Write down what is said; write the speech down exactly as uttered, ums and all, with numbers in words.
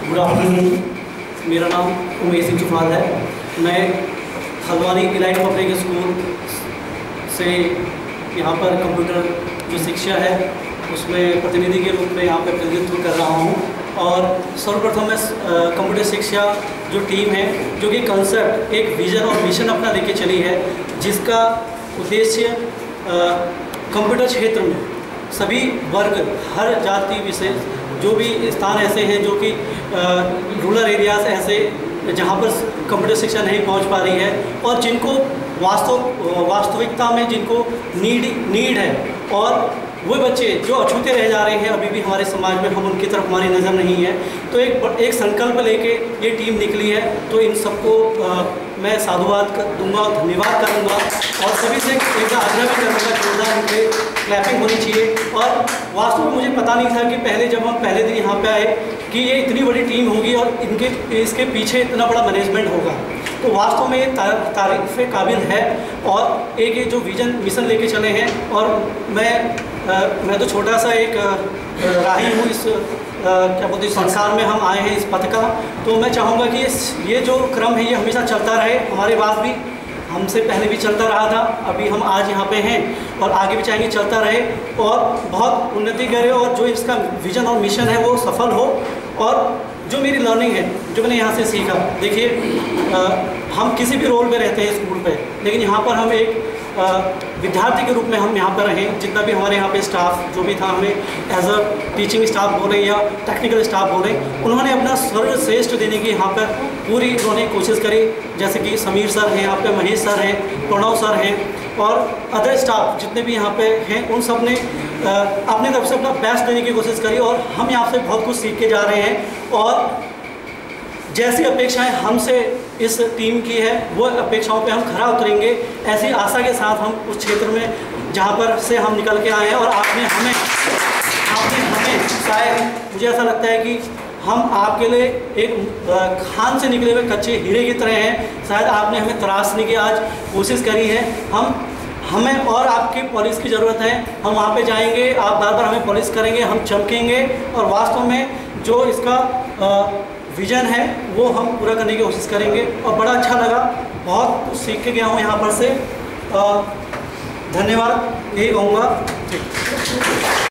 Good afternoon. मेरा नाम उमेश सिंह चुफाल है। मैं हल्द्वानी इलाइट पब्लिक स्कूल से यहाँ पर कंप्यूटर जो शिक्षा है उसमें प्रतिनिधि के रूप में यहाँ पर प्रतिनिधित्व कर रहा हूँ। और सर्वप्रथम मैं कंप्यूटर शिक्षा जो टीम है, जो कि कंसेप्ट एक विज़न और मिशन अपना लेके चली है, जिसका उद्देश्य कंप्यूटर क्षेत्र में सभी वर्ग, हर जाति विशेष, जो भी स्थान ऐसे हैं जो कि रूरल एरियाज़ ऐसे जहाँ पर कंप्यूटर शिक्षा नहीं पहुँच पा रही है और जिनको वास्तव वास्तविकता में जिनको नीड नीड है, और वो बच्चे जो अछूते रह जा रहे हैं अभी भी हमारे समाज में, हम उनकी तरफ हमारी नज़र नहीं है। तो एक एक संकल्प लेके ये टीम निकली है। तो इन सबको मैं साधुवाद कर दूंगा, धन्यवाद करूंगा और सभी से एक बार आग्रह भी करूँगा जोरदार उनके क्लैपिंग होनी चाहिए। और वास्तव में मुझे पता नहीं था कि पहले जब हम पहले दिन यहाँ पे आए कि ये इतनी बड़ी टीम होगी और इनके इसके पीछे इतना बड़ा मैनेजमेंट होगा। तो वास्तव में ये तारीफ़ काबिल है और एक ये जो विज़न मिशन लेके चले हैं। और मैं आ, मैं तो छोटा सा एक राही हूँ इस आ, क्या बोलते हैं संसार में हम आए हैं इस पथ का। तो मैं चाहूँगा कि इस ये जो क्रम है ये हमेशा चलता रहे, हमारे बाद भी, हमसे पहले भी चलता रहा था, अभी हम आज यहाँ पे हैं और आगे भी चाहेंगे चलता रहे और बहुत उन्नति करे और जो इसका विज़न और मिशन है वो सफल हो। और जो मेरी लर्निंग है, जो मैंने यहाँ से सीखा, देखिए हम किसी भी रोल में रहते हैं स्कूल पे, लेकिन यहाँ पर हम एक आ, विद्यार्थी के रूप में हम यहाँ पर रहें। जितना भी हमारे यहाँ पे स्टाफ जो भी था, हमें एज अ टीचिंग स्टाफ बोले या टेक्निकल स्टाफ बोले, उन्होंने अपना सर्वश्रेष्ठ देने की यहाँ पर पूरी उन्होंने कोशिश करी। जैसे कि समीर सर हैं यहाँ पे, महेश सर हैं, प्रणव सर हैं और अदर स्टाफ जितने भी यहाँ पे हैं, उन सब ने अपने तरफ से अपना बेस्ट देने की कोशिश करी और हम यहाँ से बहुत कुछ सीख के जा रहे हैं। और जैसी अपेक्षाएं हमसे इस टीम की है, वो अपेक्षाओं पे हम खरा उतरेंगे, ऐसी आशा के साथ हम उस क्षेत्र में जहाँ पर से हम निकल के आए हैं। और आपने हमें आपने हमें शायद मुझे ऐसा लगता है कि हम आपके लिए एक खान से निकले हुए कच्चे हीरे की तरह हैं। शायद आपने हमें तराशने की आज कोशिश करी है। हम हमें और आपकी पॉलिश की ज़रूरत है। हम वहाँ पे जाएंगे, आप बार बार हमें पॉलिश करेंगे, हम चमकेंगे और वास्तव में जो इसका विज़न है वो हम पूरा करने की कोशिश करेंगे। और बड़ा अच्छा लगा, बहुत कुछ सीख के गया हूँ यहाँ पर से। धन्यवाद, यही कहूँगा।